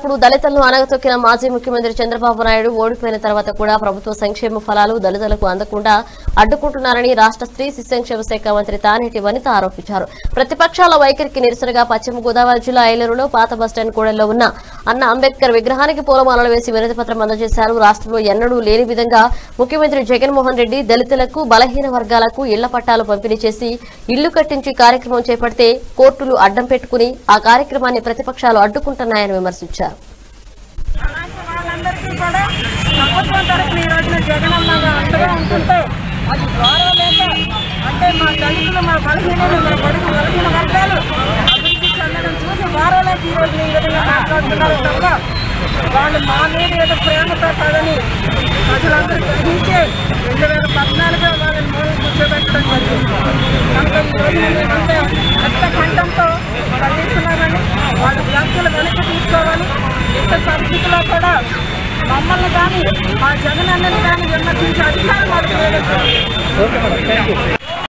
ఉన్నప్పుడు దళితులను అనగతొక్కిన మాజీ ముఖ్యమంత్రి చంద్రబాబు నాయుడు ఓడిపోయిన తర్వాత కూడా ప్రభుత్వ సంక్షేమ ఫలాలు దళితులకు అందకుండా అడ్డుకుంటున్నారని రాష్ట్ర స్త్రీ శిశు సంక్షేమ శాఖ మంత్రి తానేటి వనిత ఆరోపించారు. ప్రతిపక్షాల వైఖరికి నిరసనగా పశ్చిమ గోదావరి జిల్లా ఐలూరులో పాత బస్టాండ్ కూడలిలో ఉన్న అన్న అంబేద్కర్ విగ్రహానికి పూలమాలలు వేసి వినతి పత్రం అందజేశారు. రాష్ట్రంలో ఎన్నడూ లేని విధంగా ముఖ్యమంత్రి జగన్మోహన్ రెడ్డి దళితులకు బలహీన వర్గాలకు ఇళ్ల పట్టాలు పంపిణీ చేసి ఇళ్లు కట్టించి కార్యక్రమం చేపడితే కోర్టులు అడ్డం పెట్టుకుని ఆ కార్యక్రమాన్ని ప్రతిపక్షాలు అడ్డుకుంటున్నాయని విమర్శించారు. వాళ్ళు మా మీద ఏదో ప్రేమతో కాదని ప్రజలందరూ గ్రహించి 2014లో వాళ్ళని మూలం కూర్చోబెట్టడం జరిగింది. కనుక ఈరోజు మేమంటే ఎంత ఖండంతో ఖండిస్తున్నామని వాళ్ళ వ్యాఖ్యలు వెనక్కి తీసుకోవాలి. ఇంత పరిస్థితిలో కూడా మమ్మల్ని కానీ మా జగన్ అన్నని కానీ విమర్శించే అధికారం వాళ్ళకి లేదు.